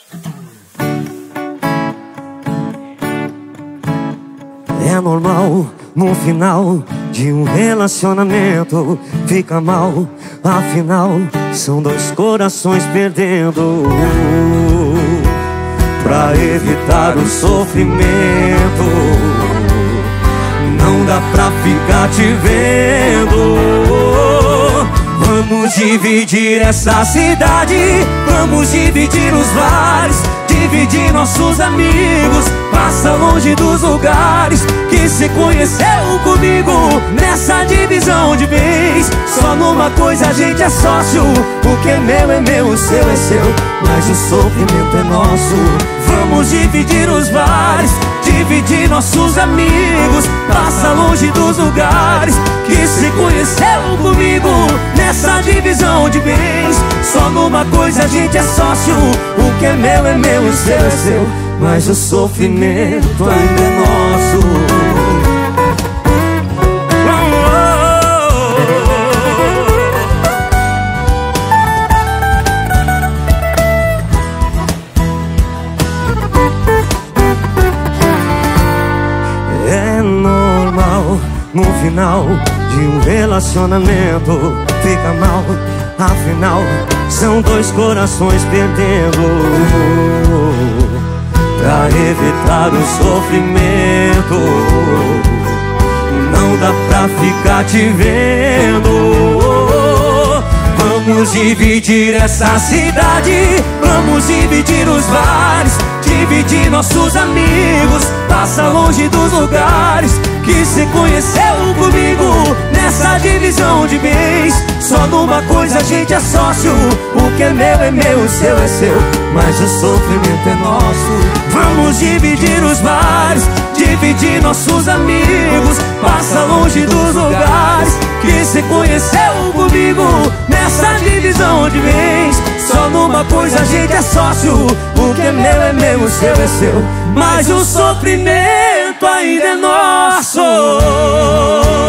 É normal no final de um relacionamento fica mal, afinal são dois corações perdendo. Pra evitar o sofrimento, não dá pra ficar te vendo. Vamos dividir essa cidade, vamos dividir os bares, dividir nossos amigos, passa longe dos lugares que se conheceu comigo. Nessa divisão de bens, só numa coisa a gente é sócio. O que é meu, o seu é seu, mas o sofrimento é nosso. Vamos dividir os bares, dividir nossos amigos, passa longe dos lugares que se conheceu comigo. Nessa divisão de bens, só numa coisa a gente é sócio. O que é meu, o seu é seu, mas o sofrimento ainda é nosso. É normal no final de um relacionamento fica mal, afinal são dois corações perdendo. Pra evitar o sofrimento, não dá pra ficar te vendo. Vamos dividir essa cidade, vamos dividir os bares, dividir nossos amigos, passa longe dos lugares que se conheceu comigo. Nessa divisão de bens, só numa coisa a gente é sócio. O que é meu, o seu é seu, mas o sofrimento é nosso. Vamos dividir os bares, dividir nossos amigos, passa longe dos lugares que se conheceu comigo. Nessa divisão de bens, só numa coisa a gente é sócio. O que é meu, o seu é seu, mas o sofrimento ainda é nosso.